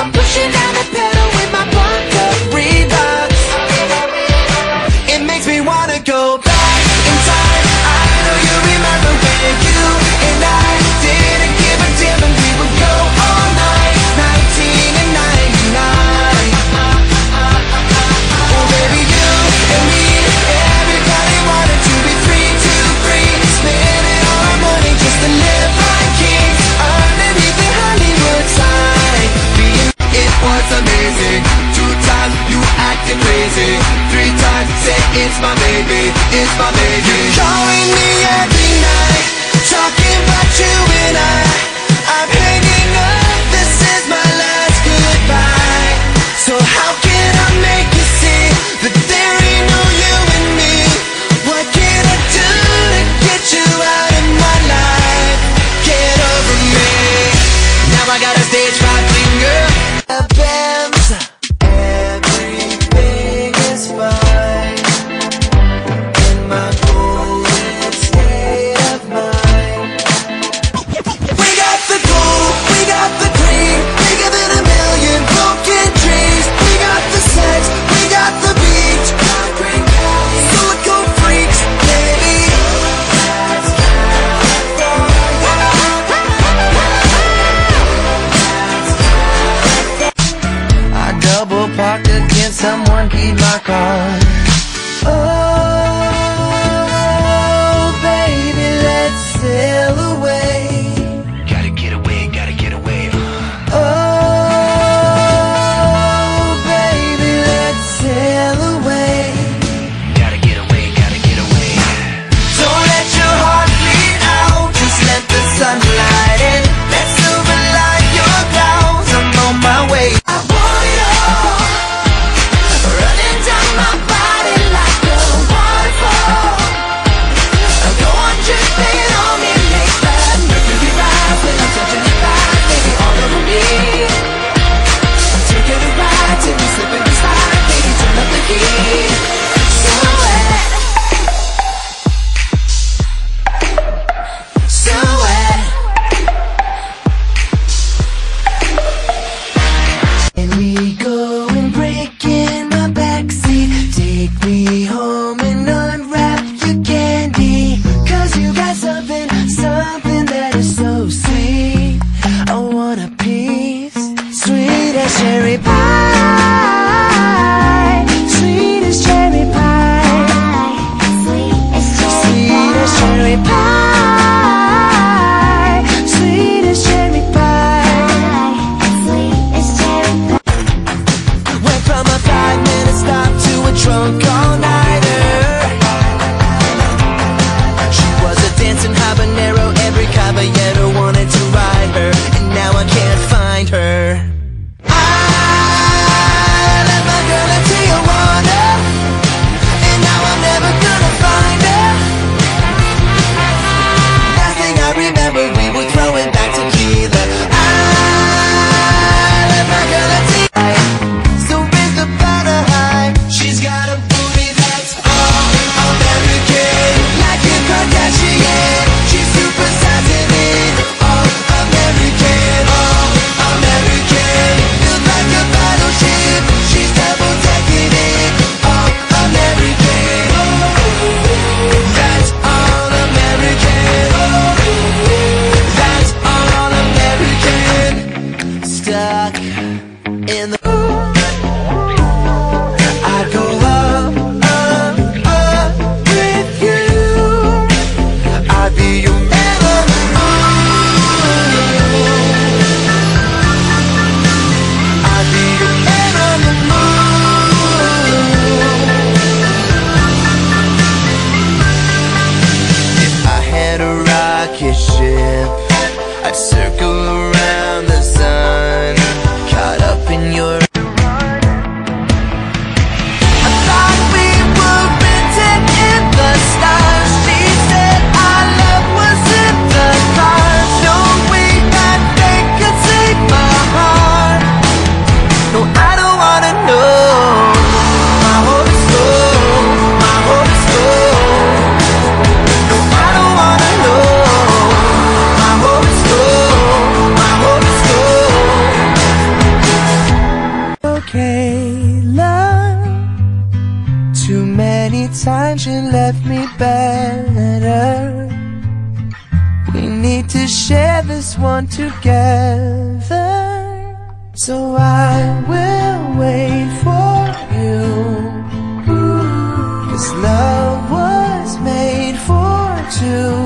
I'm pushing down the pedal with my pumped up Reeboks. It makes me wanna go back in time. I know you remember when you and I didn't give a damn and we would go all night. 1999. Oh baby, you and me, everybody wanted to be free to free, spending all our money just to live like kings underneath the Hollywood sign. It was amazing. 2 times you acting crazy, 3 times say it's my baby, it's my baby. You're calling me every night, talking about you and I'm hanging up, this is my last goodbye. So how can I make you see that there ain't no you and me? What can I do to get you out of my life? Get over me. Now I got a stage fright finger. Everything is fine in my golden state of mind. We got the gold, we got the green, bigger than a million broken dreams. We got the sex, we got the beach, silicone freaks, baby. I double parked against someone, keep my car. Oh, baby, let's sail away. Gotta get away, gotta get away. Oh, baby, let's sail away. Gotta get away, gotta get away. Don't let your heart bleed out, just let the sunlight in. Let's overlight your clouds, I'm on my way. I want it all, running down my body like a waterfall. Go on dripping on me, make that mercury rise when I'm touching your thighs, baby, all over me. I'm taking a ride till we slip and slide, baby, turn up the heat. So wet, so wet. And we go and break in my backseat. Take me home and unwrap your candy. 'Cause you got something, something that is so sweet. I want a piece, sweet as cherry pie. Sweet as cherry pie. Sweet as cherry pie. Sweet as cherry pie. Went from a 5-minute stop to a drunk all-nighter. She was a dancing habanero, every caballero wanted to ride her, and now I can't find her. I left my girl in Tijuana, and now I'm never gonna find her. Last thing I remember, we were throwing back tequila. I left my girl in Tijuana, so raise the banner high. She's got a booty that's all American, like Kim Kardashian. She's super sassy, all American, all American. Feels like a battleship, she's double decking it, all American. That's all American. That's all American. Stuck in the I go up, up with you. I'd be your man on the moon. I'd be your man on the moon. If I had a rocket ship, I'd circle around the sun, caught up in your Kayla, too many times you left me better. We need to share this one together. So I will wait for you, 'cause love was made for two.